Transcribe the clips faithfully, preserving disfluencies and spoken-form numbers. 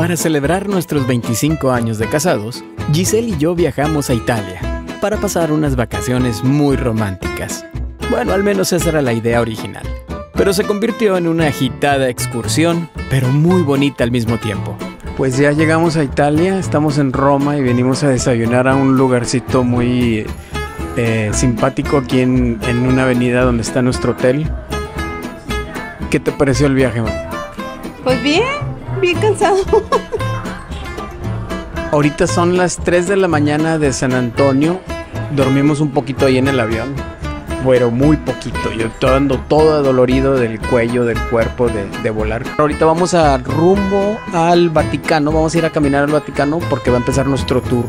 Para celebrar nuestros veinticinco años de casados, Giselle y yo viajamos a Italia para pasar unas vacaciones muy románticas. Bueno, al menos esa era la idea original. Pero se convirtió en una agitada excursión, pero muy bonita al mismo tiempo. Pues ya llegamos a Italia, estamos en Roma y venimos a desayunar a un lugarcito muy eh, simpático aquí en, en una avenida donde está nuestro hotel. ¿Qué te pareció el viaje, man? Pues bien, bien cansado. Ahorita son las tres de la mañana de San Antonio. Dormimos un poquito ahí en el avión. Bueno, muy poquito. Yo estoy ando todo adolorido del cuello, del cuerpo, de, de volar. Ahorita vamos a rumbo al Vaticano. Vamos a ir a caminar al Vaticano porque va a empezar nuestro tour.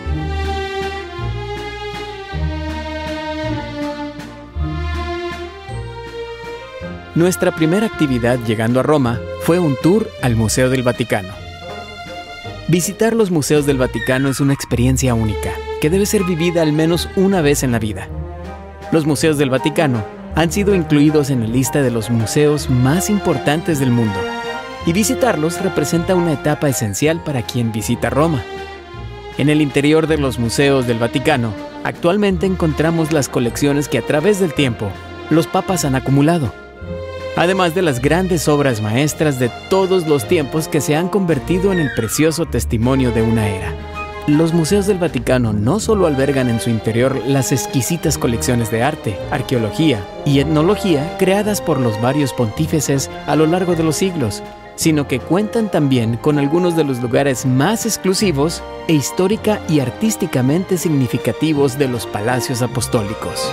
Nuestra primera actividad llegando a Roma fue un tour al Museo del Vaticano. Visitar los museos del Vaticano es una experiencia única que debe ser vivida al menos una vez en la vida. Los museos del Vaticano han sido incluidos en la lista de los museos más importantes del mundo, y visitarlos representa una etapa esencial para quien visita Roma. En el interior de los museos del Vaticano, actualmente encontramos las colecciones que a través del tiempo los papas han acumulado, además de las grandes obras maestras de todos los tiempos que se han convertido en el precioso testimonio de una era. Los museos del Vaticano no solo albergan en su interior las exquisitas colecciones de arte, arqueología y etnología creadas por los varios pontífices a lo largo de los siglos, sino que cuentan también con algunos de los lugares más exclusivos e histórica y artísticamente significativos de los palacios apostólicos.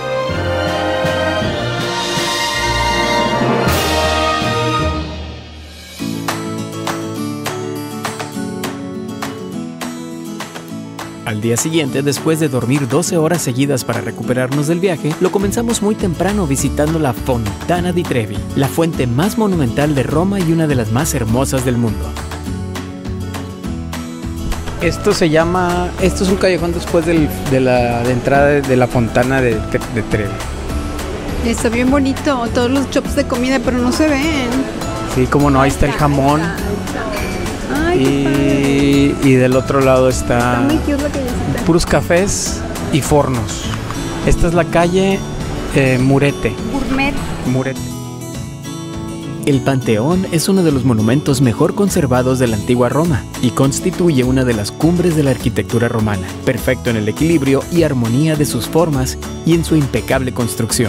Al día siguiente, después de dormir doce horas seguidas para recuperarnos del viaje, lo comenzamos muy temprano visitando la Fontana di Trevi, la fuente más monumental de Roma y una de las más hermosas del mundo. Esto se llama... Esto es un callejón después del, de la de entrada de, de la Fontana de, de Trevi. Está bien bonito, todos los shops de comida, pero no se ven. Sí, como no, ahí está el jamón. Ay, y, y del otro lado está, está muy cute la callecita. Puros cafés y fornos. Esta es la calle eh, Murete. Gourmet. Murete. El Panteón es uno de los monumentos mejor conservados de la antigua Roma y constituye una de las cumbres de la arquitectura romana, perfecto en el equilibrio y armonía de sus formas y en su impecable construcción.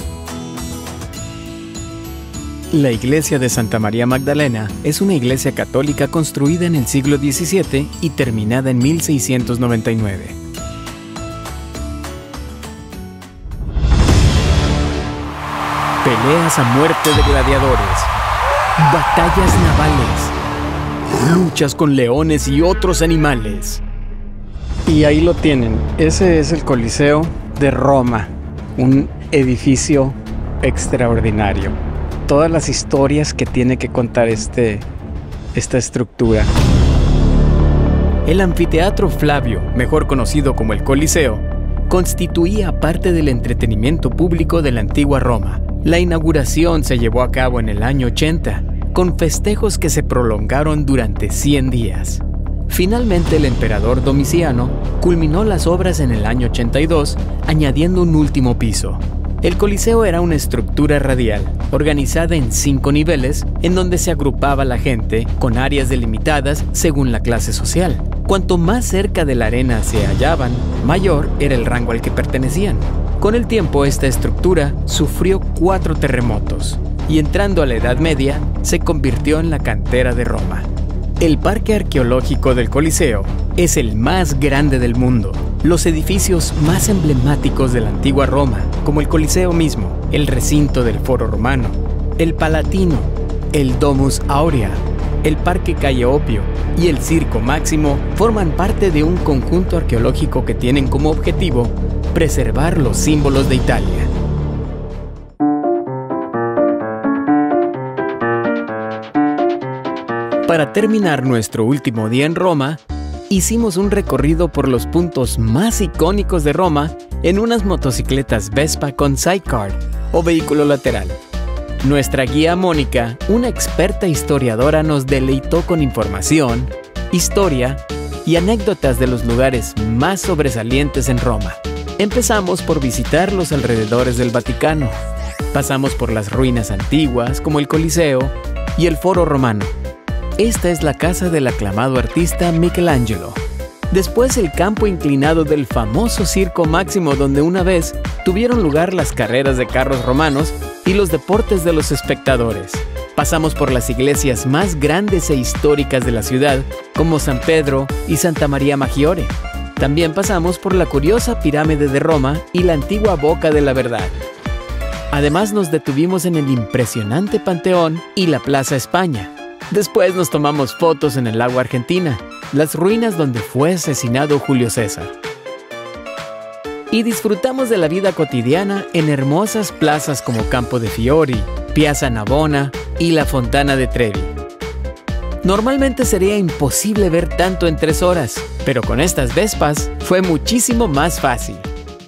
La iglesia de Santa María Magdalena es una iglesia católica construida en el siglo diecisiete y terminada en mil seiscientos noventa y nueve. Peleas a muerte de gladiadores, batallas navales, luchas con leones y otros animales. Y ahí lo tienen. Ese es el Coliseo de Roma, un edificio extraordinario. Todas las historias que tiene que contar este, esta estructura. El anfiteatro Flavio, mejor conocido como el Coliseo, constituía parte del entretenimiento público de la antigua Roma. La inauguración se llevó a cabo en el año ochenta, con festejos que se prolongaron durante cien días. Finalmente, el emperador Domiciano culminó las obras en el año ochenta y dos, añadiendo un último piso. El Coliseo era una estructura radial, organizada en cinco niveles, en donde se agrupaba la gente con áreas delimitadas según la clase social. Cuanto más cerca de la arena se hallaban, mayor era el rango al que pertenecían. Con el tiempo, esta estructura sufrió cuatro terremotos, y entrando a la Edad Media, se convirtió en la cantera de Roma. El parque arqueológico del Coliseo es el más grande del mundo. Los edificios más emblemáticos de la antigua Roma, como el Coliseo mismo, el recinto del Foro Romano, el Palatino, el Domus Aurea, el Parque Calle Opio y el Circo Máximo, forman parte de un conjunto arqueológico que tienen como objetivo preservar los símbolos de Italia. Para terminar nuestro último día en Roma, hicimos un recorrido por los puntos más icónicos de Roma en unas motocicletas Vespa con sidecar o vehículo lateral. Nuestra guía Mónica, una experta historiadora, nos deleitó con información, historia y anécdotas de los lugares más sobresalientes en Roma. Empezamos por visitar los alrededores del Vaticano. Pasamos por las ruinas antiguas como el Coliseo y el Foro Romano. Esta es la casa del aclamado artista Michelangelo. Después el campo inclinado del famoso Circo Máximo, donde una vez tuvieron lugar las carreras de carros romanos y los deportes de los espectadores. Pasamos por las iglesias más grandes e históricas de la ciudad, como San Pedro y Santa María Maggiore. También pasamos por la curiosa pirámide de Roma y la antigua Boca de la Verdad. Además nos detuvimos en el impresionante Panteón y la Plaza España. Después nos tomamos fotos en el lago Argentina, las ruinas donde fue asesinado Julio César. Y disfrutamos de la vida cotidiana en hermosas plazas como Campo de Fiori, Piazza Navona y la Fontana de Trevi. Normalmente sería imposible ver tanto en tres horas, pero con estas Vespas fue muchísimo más fácil.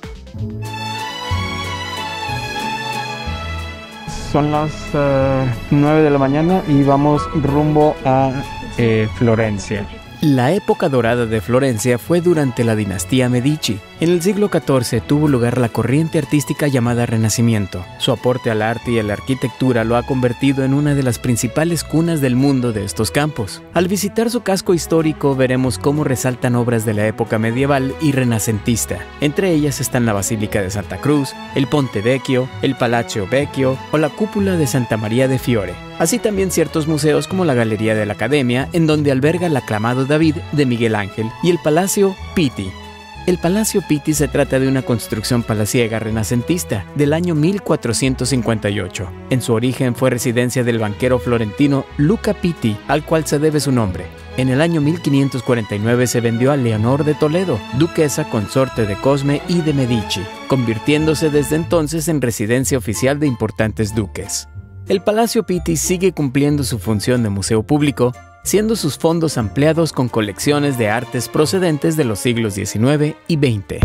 Son las uh, nueve de la mañana y vamos rumbo a eh, Florencia. La época dorada de Florencia fue durante la dinastía Medici. En el siglo catorce tuvo lugar la corriente artística llamada Renacimiento. Su aporte al arte y a la arquitectura lo ha convertido en una de las principales cunas del mundo de estos campos. Al visitar su casco histórico veremos cómo resaltan obras de la época medieval y renacentista. Entre ellas están la Basílica de Santa Cruz, el Ponte Vecchio, el Palazzo Vecchio o la cúpula de Santa María de Fiore. Así también ciertos museos como la Galería de la Academia, en donde alberga el aclamado David de Miguel Ángel, y el Palacio Pitti. El Palacio Pitti se trata de una construcción palaciega renacentista del año mil cuatrocientos cincuenta y ocho. En su origen fue residencia del banquero florentino Luca Pitti, al cual se debe su nombre. En el año mil quinientos cuarenta y nueve se vendió a Leonor de Toledo, duquesa consorte de Cosme y de Medici, convirtiéndose desde entonces en residencia oficial de importantes duques. El Palacio Pitti sigue cumpliendo su función de museo público, siendo sus fondos ampliados con colecciones de artes procedentes de los siglos diecinueve y veinte.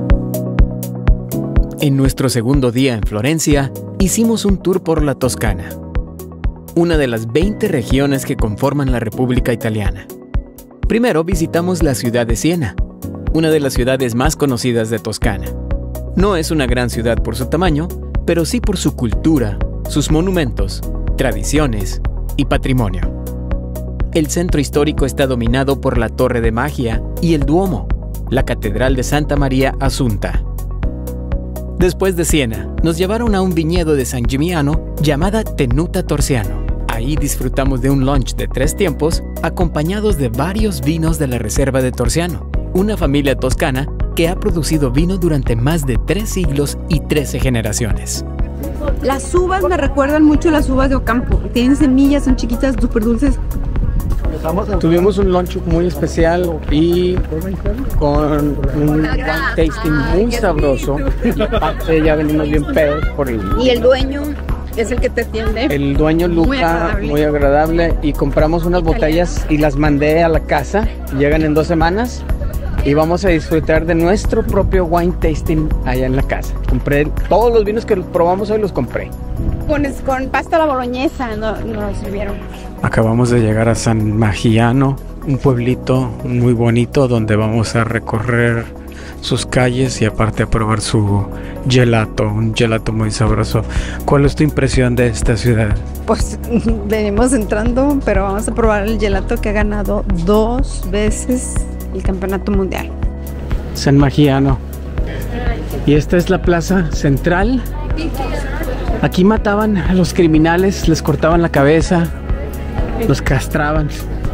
En nuestro segundo día en Florencia, hicimos un tour por la Toscana, una de las veinte regiones que conforman la República Italiana. Primero visitamos la ciudad de Siena, una de las ciudades más conocidas de Toscana. No es una gran ciudad por su tamaño, pero sí por su cultura, sus monumentos, tradiciones y patrimonio. El centro histórico está dominado por la Torre de Magia y el Duomo, la Catedral de Santa María Assunta. Después de Siena, nos llevaron a un viñedo de San Gimignano llamada Tenuta Torsiano. Ahí disfrutamos de un lunch de tres tiempos, acompañados de varios vinos de la Reserva de Torsiano, una familia toscana que ha producido vino durante más de tres siglos y trece generaciones. Las uvas me recuerdan mucho a las uvas de Ocampo. Tienen semillas, son chiquitas, súper dulces. Tuvimos un lunch muy especial y con un wine tasting muy sabroso. Aparte ya venimos bien pedos por el... Y el dueño es el que te atiende. El dueño Luca, muy agradable. muy agradable. Y compramos unas botellas y las mandé a la casa. Llegan en dos semanas. Y vamos a disfrutar de nuestro propio wine tasting allá en la casa. Compré todos los vinos que probamos hoy, los compré. Con, con pasta a la boloñesa no, no nos sirvieron. Acabamos de llegar a San Magiano, un pueblito muy bonito donde vamos a recorrer sus calles y aparte a probar su gelato, un gelato muy sabroso. ¿Cuál es tu impresión de esta ciudad? Pues venimos entrando, pero vamos a probar el gelato que ha ganado dos veces el campeonato mundial. San Magiano. Y esta es la plaza central. Aquí mataban a los criminales, les cortaban la cabeza, los castraban,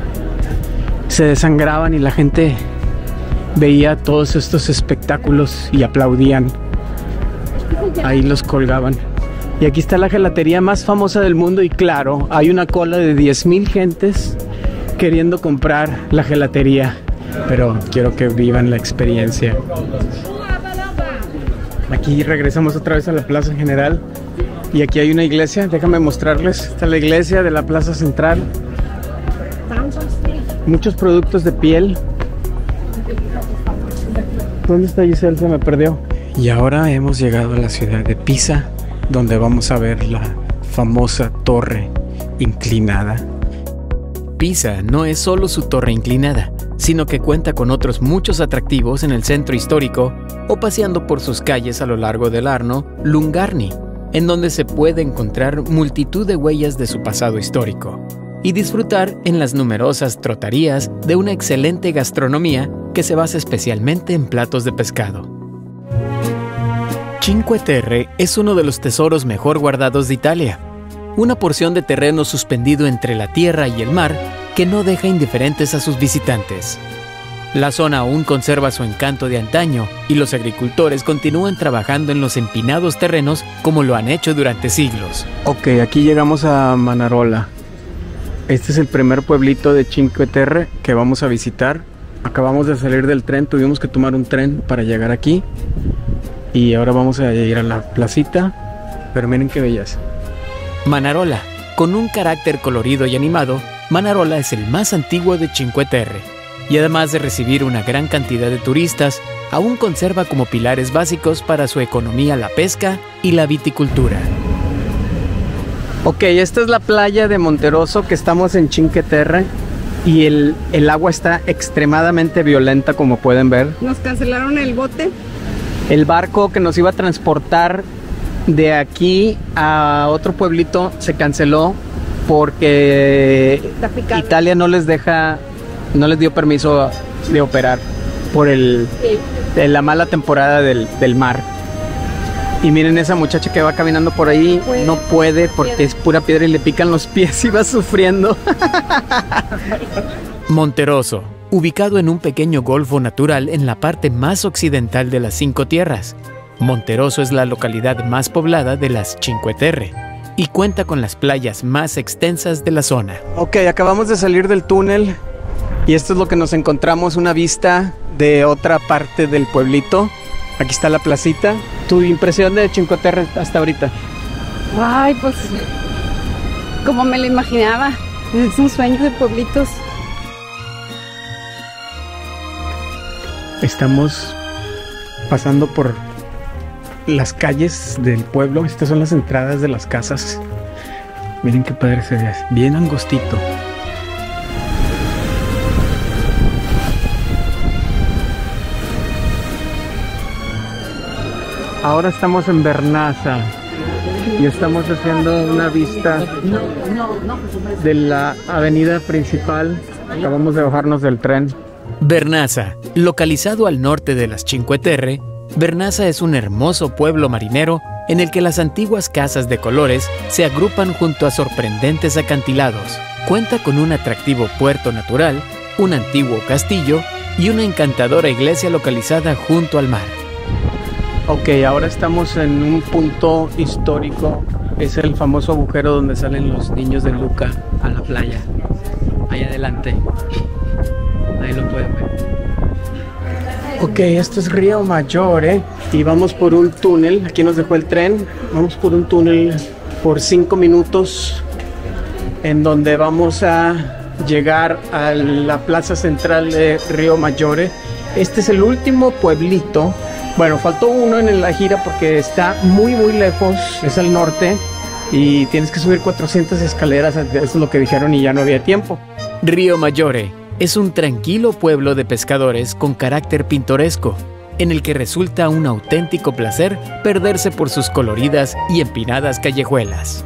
se desangraban y la gente veía todos estos espectáculos y aplaudían. Ahí los colgaban. Y aquí está la gelatería más famosa del mundo y claro, hay una cola de diez mil gentes queriendo comprar la gelatería. Pero quiero que vivan la experiencia. Aquí regresamos otra vez a la plaza general. Y aquí hay una iglesia, déjame mostrarles. Esta es la iglesia de la plaza central. Muchos productos de piel. ¿Dónde está Giselle? Se me perdió. Y ahora hemos llegado a la ciudad de Pisa, donde vamos a ver la famosa torre inclinada. Pisa no es solo su torre inclinada, sino que cuenta con otros muchos atractivos en el centro histórico o paseando por sus calles a lo largo del Arno Lungarni, en donde se puede encontrar multitud de huellas de su pasado histórico y disfrutar en las numerosas trotarías de una excelente gastronomía que se basa especialmente en platos de pescado. Cinque Terre es uno de los tesoros mejor guardados de Italia, una porción de terreno suspendido entre la tierra y el mar que no deja indiferentes a sus visitantes. La zona aún conserva su encanto de antaño y los agricultores continúan trabajando en los empinados terrenos como lo han hecho durante siglos. Ok, aquí llegamos a Manarola. Este es el primer pueblito de Cinque Terre que vamos a visitar. Acabamos de salir del tren, tuvimos que tomar un tren para llegar aquí. Y ahora vamos a ir a la placita. Pero miren qué belleza. Manarola, con un carácter colorido y animado, Manarola es el más antiguo de Cinque Terre. Y además de recibir una gran cantidad de turistas, aún conserva como pilares básicos para su economía la pesca y la viticultura. Ok, esta es la playa de Monterosso, que estamos en Cinque Terre y el, el agua está extremadamente violenta, como pueden ver. Nos cancelaron el bote. El barco que nos iba a transportar de aquí a otro pueblito se canceló porque Italia no les deja, no les dio permiso de operar por el, de la mala temporada del, del mar. Y miren esa muchacha que va caminando por ahí, no puede porque es pura piedra y le pican los pies y va sufriendo. Monterosso, ubicado en un pequeño golfo natural en la parte más occidental de las Cinco Tierras. Monterosso es la localidad más poblada de las Cinque Terre y cuenta con las playas más extensas de la zona. Ok, acabamos de salir del túnel y esto es lo que nos encontramos, una vista de otra parte del pueblito. Aquí está la placita. ¿Tu impresión de Cinque Terre hasta ahorita? Ay, pues como me lo imaginaba. Es un sueño de pueblitos. Estamos pasando por las calles del pueblo. Estas son las entradas de las casas. Miren qué padre se ve, bien angostito. Ahora estamos en Vernazza y estamos haciendo una vista de la avenida principal. Acabamos de bajarnos del tren. Vernazza, localizado al norte de las Cinque Terre, Vernazza es un hermoso pueblo marinero en el que las antiguas casas de colores se agrupan junto a sorprendentes acantilados. Cuenta con un atractivo puerto natural, un antiguo castillo y una encantadora iglesia localizada junto al mar. Ok, ahora estamos en un punto histórico. Es el famoso agujero donde salen los niños de Luca a la playa. Ahí adelante. Ahí lo pueden ver. Ok, esto es Río Maggiore y vamos por un túnel. Aquí nos dejó el tren. Vamos por un túnel por cinco minutos en donde vamos a llegar a la plaza central de Río Maggiore. Este es el último pueblito. Bueno, faltó uno en la gira porque está muy muy lejos, es al norte y tienes que subir cuatrocientas escaleras, eso es lo que dijeron y ya no había tiempo. Río Maggiore es un tranquilo pueblo de pescadores con carácter pintoresco, en el que resulta un auténtico placer perderse por sus coloridas y empinadas callejuelas.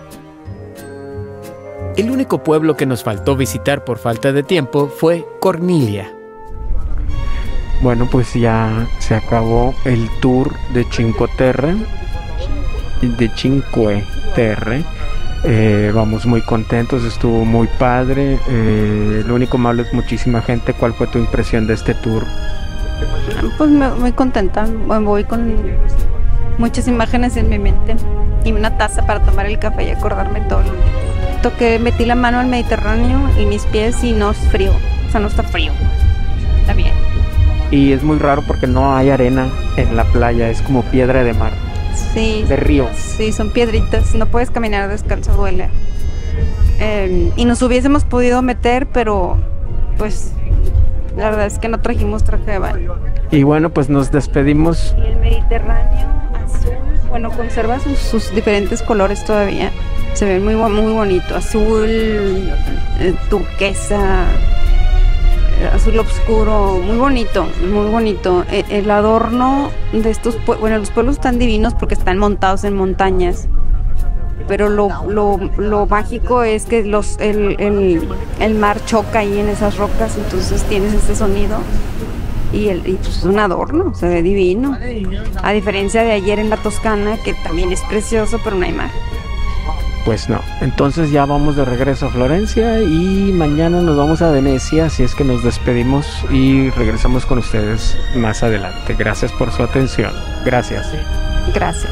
El único pueblo que nos faltó visitar por falta de tiempo fue Corniglia. Bueno, pues ya se acabó el tour de Cinque Terre, de Cinque Terre. Eh, vamos muy contentos, estuvo muy padre. Eh, lo único malo es muchísima gente. ¿Cuál fue tu impresión de este tour? Pues me, muy contenta, voy con muchas imágenes en mi mente y una taza para tomar el café y acordarme todo. Toqué, metí la mano al Mediterráneo y mis pies y no es frío, o sea, no está frío, está bien. Y es muy raro porque no hay arena en la playa, es como piedra de mar. Sí. De río. Sí, son piedritas, no puedes caminar descalzo, duele. Eh, y nos hubiésemos podido meter, pero pues la verdad es que no trajimos traje de baño. Y bueno, pues nos despedimos. Y el Mediterráneo azul, bueno, conserva sus, sus diferentes colores todavía. Se ve muy, bo- muy bonito, azul, eh, turquesa, eh, azul oscuro, muy bonito, muy bonito. Eh, el adorno de estos, pue- bueno, los pueblos están divinos porque están montados en montañas, pero lo, lo, lo mágico es que los, el, el, el mar choca ahí en esas rocas, entonces tienes ese sonido. Y, el, y pues es un adorno, se ve divino. A diferencia de ayer en la Toscana, que también es precioso, pero no hay mar. Pues no. Entonces ya vamos de regreso a Florencia y mañana nos vamos a Venecia, así es que nos despedimos y regresamos con ustedes más adelante. Gracias por su atención. Gracias. Gracias.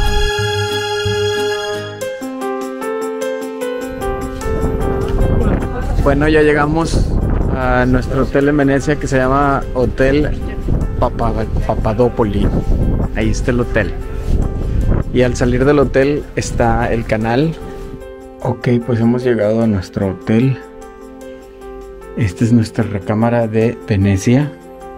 Bueno, ya llegamos a nuestro hotel en Venecia que se llama Hotel Papa- Papadopoli. Ahí está el hotel. Y al salir del hotel está el canal. Ok, pues hemos llegado a nuestro hotel. Esta es nuestra recámara de Venecia.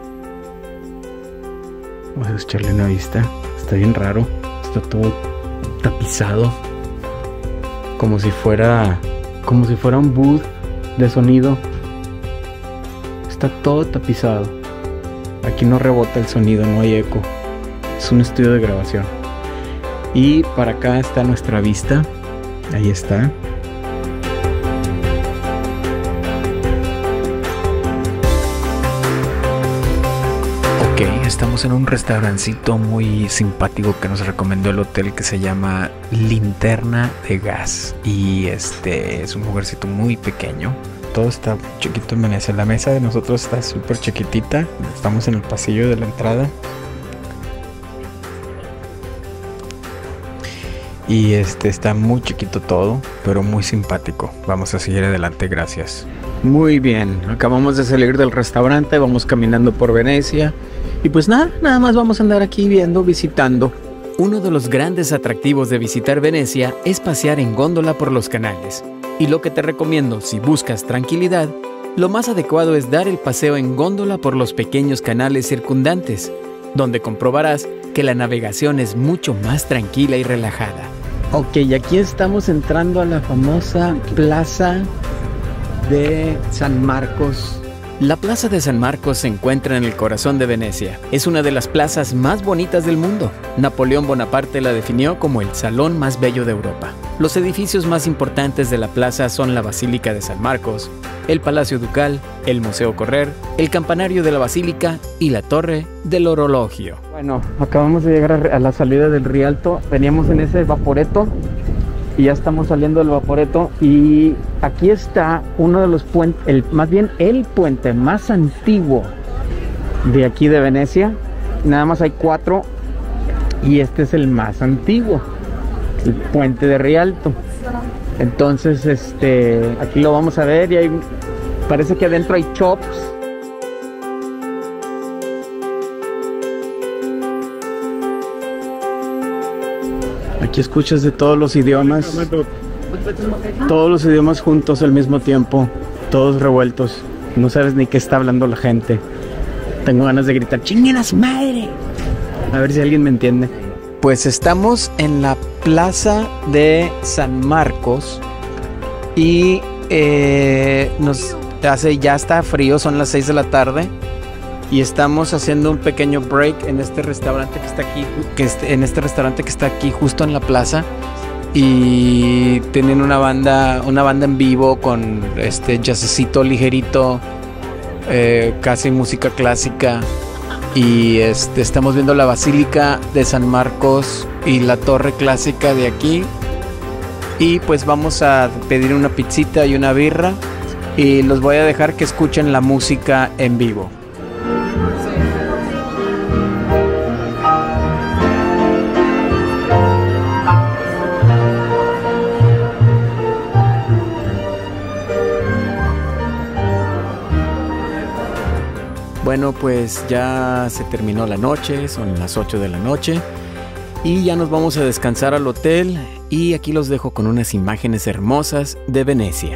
Vamos a echarle una vista. Está bien raro. Está todo tapizado. Como si fuera. Como si fuera un booth de sonido. Está todo tapizado. Aquí no rebota el sonido, no hay eco. Es un estudio de grabación. Y para acá está nuestra vista. Ahí está. Ok, estamos en un restaurancito muy simpático que nos recomendó el hotel que se llama Linterna de Gas. Y este es un lugarcito muy pequeño. Todo está chiquito en Venecia. La mesa de nosotros está súper chiquitita. Estamos en el pasillo de la entrada. Y este está muy chiquito todo, pero muy simpático. Vamos a seguir adelante, gracias. Muy bien, acabamos de salir del restaurante, vamos caminando por Venecia. Y pues nada, nada más vamos a andar aquí viendo, visitando. Uno de los grandes atractivos de visitar Venecia es pasear en góndola por los canales. Y lo que te recomiendo si buscas tranquilidad, lo más adecuado es dar el paseo en góndola por los pequeños canales circundantes, donde comprobarás que la navegación es mucho más tranquila y relajada. Ok, y aquí estamos entrando a la famosa plaza de San Marcos. La Plaza de San Marcos se encuentra en el corazón de Venecia. Es una de las plazas más bonitas del mundo. Napoleón Bonaparte la definió como el salón más bello de Europa. Los edificios más importantes de la plaza son la Basílica de San Marcos, el Palacio Ducal, el Museo Correr, el Campanario de la Basílica y la Torre del Orologio. Bueno, acabamos de llegar a la salida del Rialto. Veníamos en ese vaporeto y ya estamos saliendo del vaporeto. Y aquí está uno de los puentes, el, más bien el puente más antiguo de aquí de Venecia. Nada más hay cuatro y este es el más antiguo, el puente de Rialto. Entonces, este, aquí lo vamos a ver y hay, parece que adentro hay shops. Aquí escuchas de todos los idiomas, todos los idiomas juntos al mismo tiempo, todos revueltos. No sabes ni qué está hablando la gente. Tengo ganas de gritar, ¡chinguen a su madre! A ver si alguien me entiende. Pues estamos en la plaza de San Marcos y eh, nos hace, ya está frío, son las seis de la tarde. Y estamos haciendo un pequeño break en este restaurante que está aquí, que este, en este restaurante que está aquí justo en la plaza. Y tienen una banda, una banda en vivo con este jazzcito ligerito, eh, casi música clásica. Y este, estamos viendo la Basílica de San Marcos y la torre clásica de aquí. Y pues vamos a pedir una pizzita y una birra. Y los voy a dejar que escuchen la música en vivo. Bueno, pues ya se terminó la noche, son las ocho de la noche y ya nos vamos a descansar al hotel y aquí los dejo con unas imágenes hermosas de Venecia.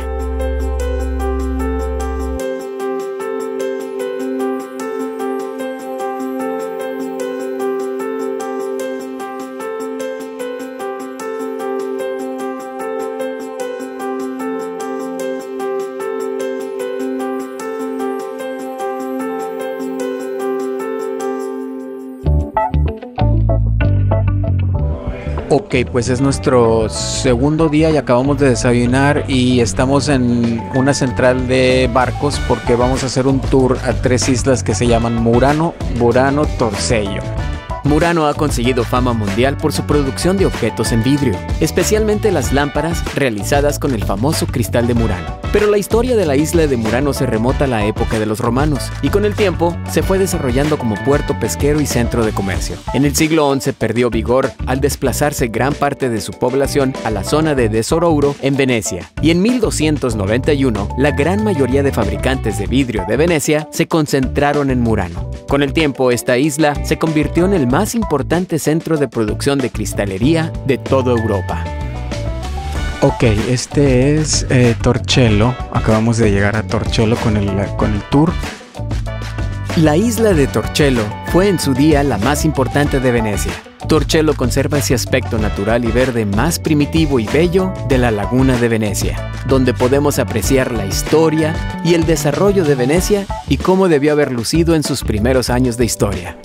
Ok, pues es nuestro segundo día y acabamos de desayunar y estamos en una central de barcos porque vamos a hacer un tour a tres islas que se llaman Murano, Burano, Torcello. Murano ha conseguido fama mundial por su producción de objetos en vidrio, especialmente las lámparas realizadas con el famoso cristal de Murano. Pero la historia de la isla de Murano se remota a la época de los romanos y con el tiempo se fue desarrollando como puerto pesquero y centro de comercio. En el siglo once perdió vigor al desplazarse gran parte de su población a la zona de Desorouro en Venecia y en mil doscientos noventa y uno la gran mayoría de fabricantes de vidrio de Venecia se concentraron en Murano. Con el tiempo esta isla se convirtió en el más importante centro de producción de cristalería de toda Europa. Ok, este es eh, Torcello. Acabamos de llegar a Torcello con el, con el tour. La isla de Torcello fue en su día la más importante de Venecia. Torcello conserva ese aspecto natural y verde más primitivo y bello de la laguna de Venecia, donde podemos apreciar la historia y el desarrollo de Venecia y cómo debió haber lucido en sus primeros años de historia.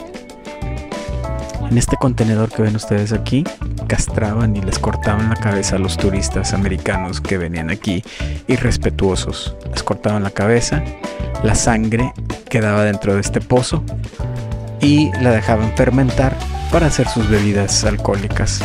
En este contenedor que ven ustedes aquí, castraban y les cortaban la cabeza a los turistas americanos que venían aquí irrespetuosos. Les cortaban la cabeza, la sangre quedaba dentro de este pozo y la dejaban fermentar para hacer sus bebidas alcohólicas.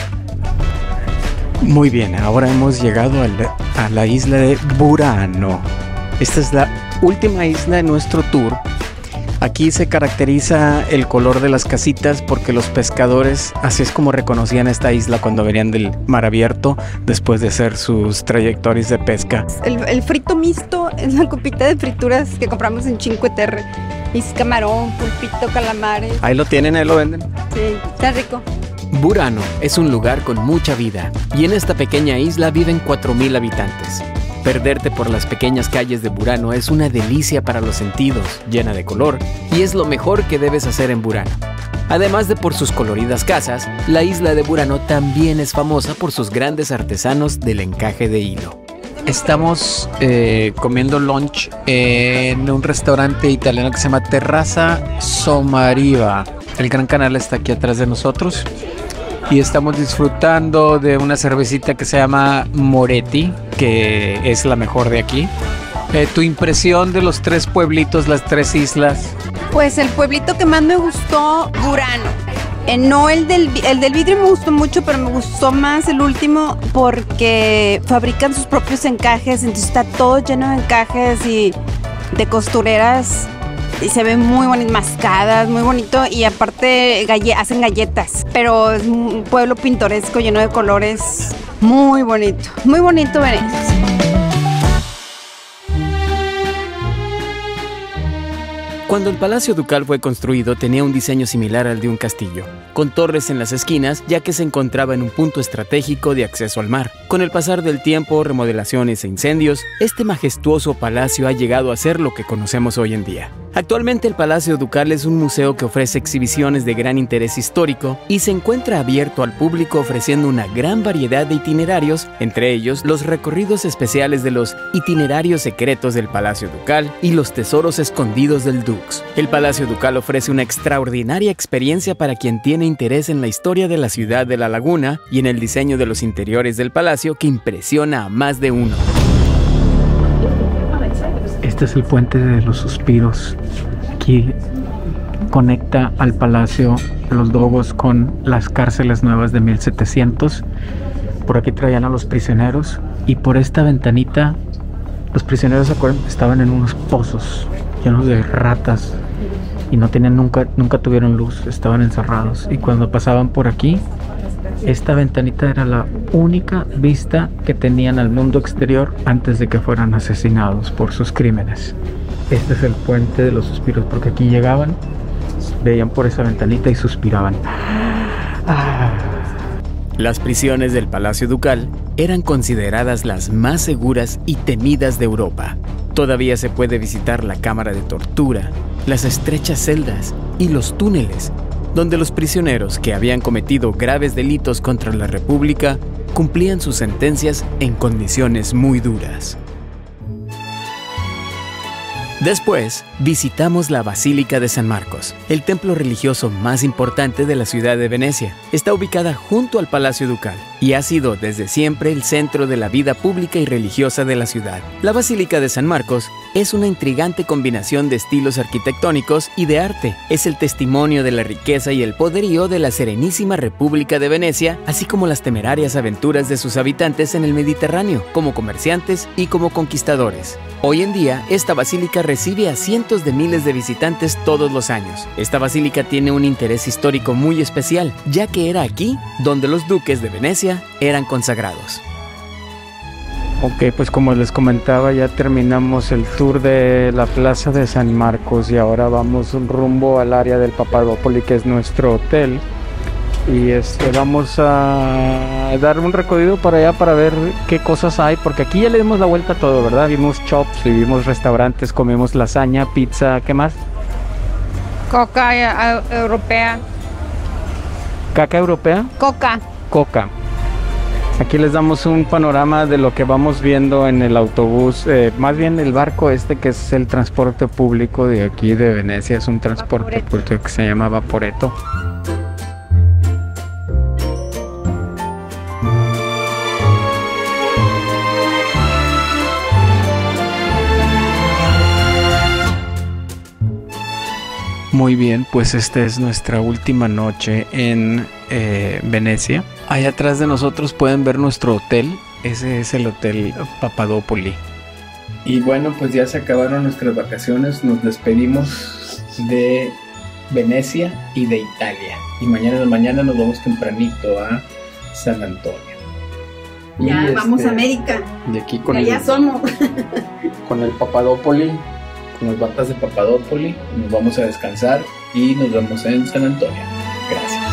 Muy bien, ahora hemos llegado a la, a la isla de Burano. Esta es la última isla de nuestro tour. Aquí se caracteriza el color de las casitas porque los pescadores así es como reconocían esta isla cuando venían del mar abierto después de hacer sus trayectorias de pesca. El, el frito mixto es la copita de frituras que compramos en Cinque Terre. Es camarón, pulpito, calamares. Ahí lo tienen, ahí lo venden. Sí, está rico. Burano es un lugar con mucha vida y en esta pequeña isla viven cuatro mil habitantes. Perderte por las pequeñas calles de Burano es una delicia para los sentidos, llena de color, y es lo mejor que debes hacer en Burano. Además de por sus coloridas casas, la isla de Burano también es famosa por sus grandes artesanos del encaje de hilo. Estamos eh, comiendo lunch en un restaurante italiano que se llama Terrazza Somariva. El Gran Canal está aquí atrás de nosotros y estamos disfrutando de una cervecita que se llama Moretti, que es la mejor de aquí. Eh, ¿Tu impresión de los tres pueblitos, las tres islas? Pues el pueblito que más me gustó, Burano. Eh, no el del, el del vidrio me gustó mucho, pero me gustó más el último porque fabrican sus propios encajes, entonces está todo lleno de encajes y de costureras y se ven muy bonitas, mascadas, muy bonito y aparte galle hacen galletas, pero es un pueblo pintoresco lleno de colores, muy bonito, muy bonito Venecia. Cuando el Palacio Ducal fue construido tenía un diseño similar al de un castillo, con torres en las esquinas ya que se encontraba en un punto estratégico de acceso al mar. Con el pasar del tiempo, remodelaciones e incendios, este majestuoso palacio ha llegado a ser lo que conocemos hoy en día. Actualmente el Palacio Ducal es un museo que ofrece exhibiciones de gran interés histórico y se encuentra abierto al público ofreciendo una gran variedad de itinerarios, entre ellos los recorridos especiales de los itinerarios secretos del Palacio Ducal y los tesoros escondidos del Dux. El Palacio Ducal ofrece una extraordinaria experiencia para quien tiene interés en la historia de la ciudad de La Laguna y en el diseño de los interiores del palacio que impresiona a más de uno. Este es el puente de los suspiros. Aquí conecta al Palacio de los Dogos con las cárceles nuevas de mil setecientos. Por aquí traían a los prisioneros y por esta ventanita los prisioneros, ¿se acuerdan? Estaban en unos pozos llenos de ratas y no tenían nunca, nunca tuvieron luz, estaban encerrados y cuando pasaban por aquí esta ventanita era la única vista que tenían al mundo exterior antes de que fueran asesinados por sus crímenes. Este es el puente de los suspiros porque aquí llegaban, veían por esa ventanita y suspiraban. Ah. Las prisiones del Palacio Ducal eran consideradas las más seguras y temidas de Europa. Todavía se puede visitar la cámara de tortura, las estrechas celdas y los túneles, donde los prisioneros que habían cometido graves delitos contra la República cumplían sus sentencias en condiciones muy duras. Después, visitamos la Basílica de San Marcos, el templo religioso más importante de la ciudad de Venecia. Está ubicada junto al Palacio Ducal y ha sido desde siempre el centro de la vida pública y religiosa de la ciudad. La Basílica de San Marcos es una intrigante combinación de estilos arquitectónicos y de arte. Es el testimonio de la riqueza y el poderío de la Serenísima República de Venecia, así como las temerarias aventuras de sus habitantes en el Mediterráneo, como comerciantes y como conquistadores. Hoy en día, esta basílica recibe a cientos de miles de visitantes todos los años. Esta basílica tiene un interés histórico muy especial, ya que era aquí donde los duques de Venecia eran consagrados. Ok, pues como les comentaba, ya terminamos el tour de la Plaza de San Marcos y ahora vamos rumbo al área del Papadopoli, que es nuestro hotel. Y este, vamos a dar un recorrido para allá para ver qué cosas hay, porque aquí ya le dimos la vuelta a todo, ¿verdad? Vimos shops, vimos restaurantes, comimos lasaña, pizza, ¿qué más? Coca eh, europea. ¿Caca europea? Coca. Coca. Aquí les damos un panorama de lo que vamos viendo en el autobús, eh, más bien el barco este que es el transporte público de aquí de Venecia, es un transporte público que se llama Vaporetto. Muy bien, pues esta es nuestra última noche en eh, Venecia. Ahí atrás de nosotros pueden ver nuestro hotel. Ese es el Hotel Papadopoli. Y bueno, pues ya se acabaron nuestras vacaciones. Nos despedimos de Venecia y de Italia. Y mañana en la mañana nos vamos tempranito a San Antonio. Ya y vamos este, a América. De aquí con ya el, somos. con el Papadopoli. Con las batas de Papadopoli, nos vamos a descansar y nos vemos en San Antonio. Gracias.